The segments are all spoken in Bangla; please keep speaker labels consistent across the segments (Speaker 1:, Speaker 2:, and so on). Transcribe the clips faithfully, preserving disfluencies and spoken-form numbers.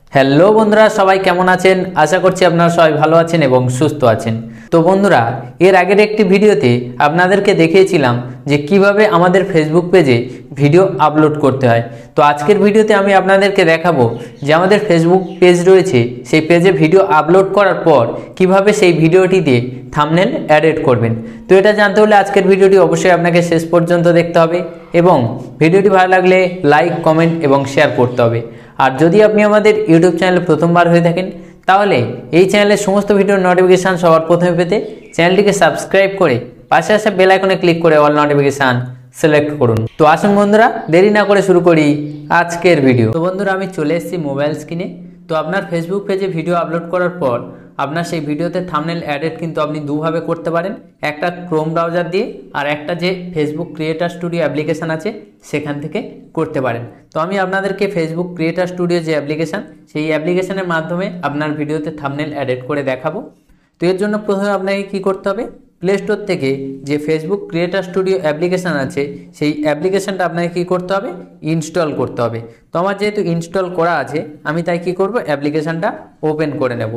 Speaker 1: হ্যালো বন্ধুরা, সবাই কেমন আছেন? আশা করছি আপনারা সবাই ভালো আছেন এবং সুস্থ আছেন। তো বন্ধুরা, এর আগের একটি ভিডিওতে আপনাদেরকে দেখিয়েছিলাম যে কিভাবে আমাদের ফেসবুক পেজে ভিডিও আপলোড করতে হয়। তো আজকের ভিডিওতে আমি আপনাদেরকে দেখাবো যে আমাদের ফেসবুক পেজ রয়েছে, সেই পেজে ভিডিও আপলোড করার পর কিভাবে সেই ভিডিওটিতে থাম্বনেল এডিট করবেন। তো এটা জানতে হলে আজকের ভিডিওটি অবশ্যই আপনাকে শেষ পর্যন্ত দেখতে হবে এবং ভিডিওটি ভালো লাগলে লাইক, কমেন্ট এবং শেয়ার করতে হবে। আর যদি আপনি আমাদের ইউটিউব চ্যানেলে প্রথমবার হয়ে থাকেন তাহলে এই চ্যানেলের সমস্ত ভিডিওর নোটিফিকেশান সবার প্রথমে পেতে চ্যানেলটিকে সাবস্ক্রাইব করে পাশে আসা বেল আইকনে ক্লিক করে অল নোটিফিকেশান সিলেক্ট করুন। তো আসুন বন্ধুরা, দেরি না করে শুরু করি আজকের ভিডিও। তো বন্ধুরা, আমি চলে এসেছি মোবাইল স্ক্রিনে। তো আপনার ফেসবুক পেজে ভিডিও আপলোড করার পর আপনার সেই ভিডিওতে থাম্বনেল এডিট কিন্তু আপনি দুভাবে করতে পারেন, একটা ক্রোম ব্রাউজার দিয়ে আর একটা যে ফেসবুক ক্রিয়েটার স্টুডিও অ্যাপ্লিকেশান আছে সেখান থেকে করতে পারেন। তো আমি আপনাদেরকে ফেসবুক ক্রিয়েটার স্টুডিও যে অ্যাপ্লিকেশান, সেই অ্যাপ্লিকেশানের মাধ্যমে আপনার ভিডিওতে থাম্বনেল এডিট করে দেখাবো। তো এর জন্য প্রথমে আপনাকে কী করতে হবে, প্লে স্টোর থেকে যে ফেসবুক ক্রিয়েটার স্টুডিও অ্যাপ্লিকেশান আছে সেই অ্যাপ্লিকেশানটা আপনাকে কী করতে হবে, ইনস্টল করতে হবে। তো আমার যেহেতু ইনস্টল করা আছে আমি তাই কী করব, অ্যাপ্লিকেশানটা ওপেন করে নেব।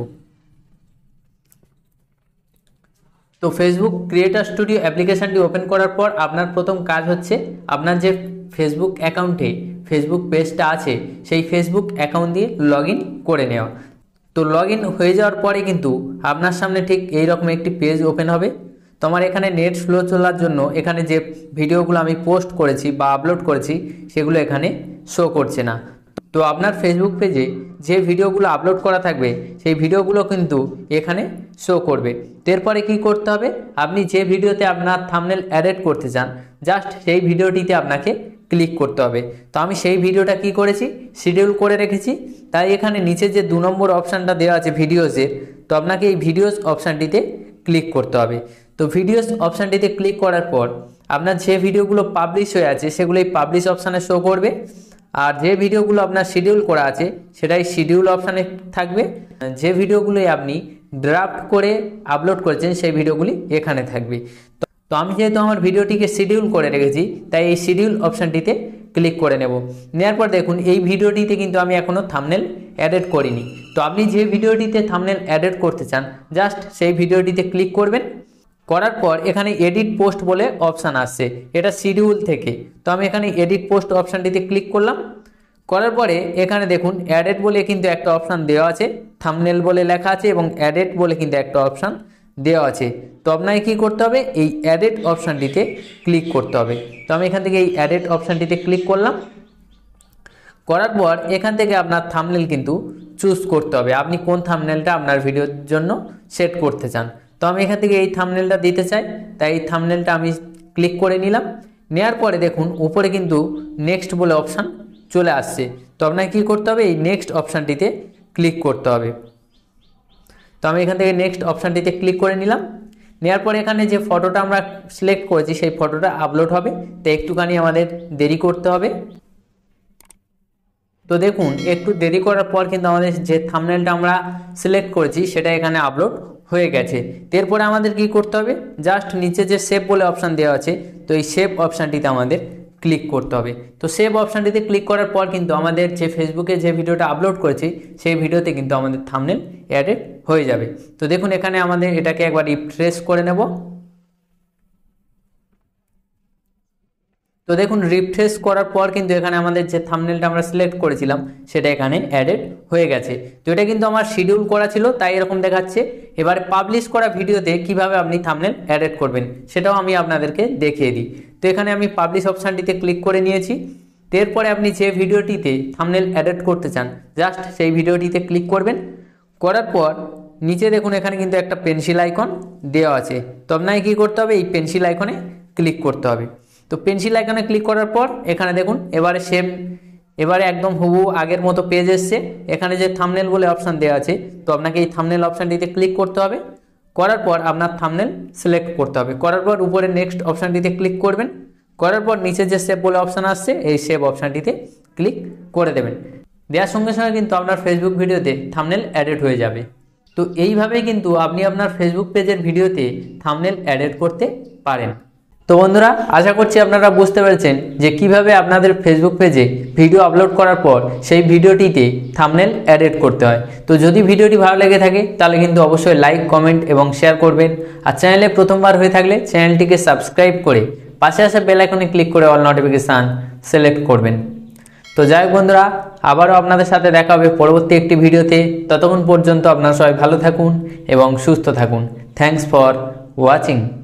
Speaker 1: তো ফেসবুক ক্রিয়েটার স্টুডিও অ্যাপ্লিকেশানটি ওপেন করার পর আপনার প্রথম কাজ হচ্ছে আপনার যে ফেসবুক অ্যাকাউন্টে ফেসবুক পেজটা আছে সেই ফেসবুক অ্যাকাউন্ট দিয়ে লগ ইন করে নেওয়া। তো লগ ইন হয়ে যাওয়ার পরে কিন্তু আপনার সামনে ঠিক এই রকম একটি পেজ ওপেন হবে। তো আমার এখানে নেট স্লো চলার জন্য এখানে যে ভিডিওগুলো আমি পোস্ট করেছি বা আপলোড করেছি সেগুলো এখানে শো করছে না। তো আপনার ফেসবুক পেজে যে ভিডিওগুলো আপলোড করা থাকবে সেই ভিডিওগুলো কিন্তু এখানে শো করবে। এরপরে কি করতে হবে, আপনি যে ভিডিওতে আপনার থাম্বনেল এডিট করতে চান জাস্ট সেই ভিডিওটিতে আপনাকে ক্লিক করতে হবে। তো আমি সেই ভিডিওটা কি করেছি, শিডিউল করে রেখেছি। তাই এখানে নিচে যে দু নম্বর অপশানটা দেওয়া আছে ভিডিওসের, তো আপনাকে এই ভিডিওস অপশানটিতে ক্লিক করতে হবে। তো ভিডিওস অপশানটিতে ক্লিক করার পর আপনার যে ভিডিওগুলো পাবলিশ হয়ে আছে সেগুলো এই পাবলিশ অপশানে শো করবে, আর যে ভিডিওগুলো আপনার শিডিউল করা আছে সেটাই শিডিউল অপশানে থাকবে। যে ভিডিওগুলোই আপনি ড্রাফট করে আপলোড করেছেন সেই ভিডিওগুলি এখানে থাকবে। তো আমি যেহেতু আমার ভিডিওটিকে শিডিউল করে রেখেছি তাই এই শিডিউল অপশানটিতে ক্লিক করে নেব। নেওয়ার পর দেখুন এই ভিডিওটিতে কিন্তু আমি এখনও থাম্বনেল এডিট করিনি। তো আপনি যে ভিডিওটিতে থাম্বনেল এডিট করতে চান জাস্ট সেই ভিডিওটিতে ক্লিক করবেন। করার পর এখানে এডিট পোস্ট বলে অপশান আসছে, এটা শিডিউল থেকে। তো আমি এখানে এডিট পোস্ট অপশানটিতে ক্লিক করলাম। করার পরে এখানে দেখুন এডিট বলে কিন্তু একটা অপশান দেওয়া আছে, থাম্বনেল বলে লেখা আছে এবং এডিট বলে কিন্তু একটা অপশান দেওয়া আছে। তো আপনাকে কী করতে হবে, এই এডিট অপশানটিতে ক্লিক করতে হবে। তো আমি এখান থেকে এই এডিট অপশানটিতে ক্লিক করলাম। করার পর এখান থেকে আপনার থাম্বনেল কিন্তু চুজ করতে হবে, আপনি কোন থাম্বনেলটা আপনার ভিডিওর জন্য সেট করতে চান। তো আমি এখান থেকে এই থাম্বনেলটা দিতে চাই, তাই এই থাম্বনেলটা আমি ক্লিক করে নিলাম। নেওয়ার পরে দেখুন উপরে কিন্তু নেক্সট বলে অপশান চলে আসছে। তো আপনাকে কী করতে হবে, এই নেক্সট অপশানটিতে ক্লিক করতে হবে। তো আমি এখান থেকে নেক্সট অপশানটিতে ক্লিক করে নিলাম। নেওয়ার পরে এখানে যে ফটোটা আমরা সিলেক্ট করেছি সেই ফটোটা আপলোড হবে, তো একটুখানি আমাদের দেরি করতে হবে। তো দেখুন একটু দেরি করার পর কিন্তু আমাদের যে থাম্বনেলটা আমরা সিলেক্ট করেছি সেটা এখানে আপলোড হয়ে গেছে। এরপরে আমাদের কি করতে হবে, জাস্ট নিচে যে সেভ বলে অপশান দেওয়া আছে তো এই সেভ অপশানটিতে আমাদের ক্লিক করতে হবে। তো সেভ অপশানটিতে ক্লিক করার পর কিন্তু আমাদের যে ফেসবুকে যে ভিডিওটা আপলোড করেছি সেই ভিডিওতে কিন্তু আমাদের থাম্বনেল এডিট হয়ে যাবে। তো দেখুন এখানে আমাদের এটাকে একবার রিফ্রেশ করে নেব। তো দেখুন রিফ্রেশ করার পর কিন্তু এখানে আমাদের যে থাম্বনেলটা আমরা সিলেক্ট করেছিলাম সেটা এখানে এডিট হয়ে গেছে। তো এটা কিন্তু আমার শিডিউল করা ছিল তাই এরকম দেখাচ্ছে। এবারে পাবলিশ করা ভিডিওতে কিভাবে আপনি থাম্বনেল এডিট করবেন সেটাও আমি আপনাদেরকে দেখিয়ে দিই। তো এখানে আমি পাবলিশ অপশানটিতে ক্লিক করে নিয়েছি। এরপরে আপনি যে ভিডিওটিতে থাম্বনেল এডিট করতে চান জাস্ট সেই ভিডিওটিতে ক্লিক করবেন। করার পর নিচে দেখুন এখানে কিন্তু একটা পেন্সিল আইকন দেওয়া আছে। তো আপনাকে কী করতে হবে, এই পেন্সিল আইকনে ক্লিক করতে হবে। তো পেন্সিল আইকনে ক্লিক করার পর এখানে দেখুন এবারে সেম এবারে একদম হুবহু আগের মতো পেজ এসছে। এখানে যে থাম্বনেল বলে অপশান দেওয়া আছে তো আপনাকে এই থাম্বনেল অপশানটিতে ক্লিক করতে হবে। করার পর আপনার থাম্বনেল সিলেক্ট করতে হবে। করার পর উপরে নেক্সট অপশানটিতে ক্লিক করবেন। করার পর নিচে যে সেভ বলে অপশান আসছে এই সেভ অপশানটিতে ক্লিক করে দেবেন। দেওয়ার সঙ্গে সঙ্গে কিন্তু আপনার ফেসবুক ভিডিওতে থাম্বনেল এডিট হয়ে যাবে। তো এইভাবেই কিন্তু আপনি আপনার ফেসবুক পেজের ভিডিওতে থাম্বনেল এডিট করতে পারেন। তো বন্ধুরা, আশা করছি আপনারা বুঝতে পেরেছেন যে কিভাবে আপনাদের ফেসবুক পেজে ভিডিও আপলোড করার পর সেই ভিডিওটিতে থাম্বনেল এডিট করতে হয়। তো যদি ভিডিওটি ভালো লেগে থাকে তাহলে কিন্তু অবশ্যই লাইক, কমেন্ট এবং শেয়ার করবেন। আর চ্যানেলে প্রথমবার হয়ে থাকলে চ্যানেলটিকে সাবস্ক্রাইব করে পাশে আসা বেল আইকনে ক্লিক করে অল নোটিফিকেশান সিলেক্ট করবেন। তো যাই হোক বন্ধুরা, আবারও আপনাদের সাথে দেখা হবে পরবর্তী একটি ভিডিওতে। ততক্ষণ পর্যন্ত আপনারা সবাই ভালো থাকুন এবং সুস্থ থাকুন। Thanks for watching.